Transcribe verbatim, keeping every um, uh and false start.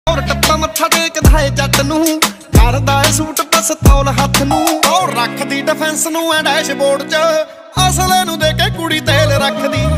और टप्पा मत्था टेकदा है जट नूं करदा है सूट पिस्तौल हत्थ नूं और रखदी डिफेंस नूं डैशबोर्ड च असले नूं दे के कुड़ी तेल रखदी।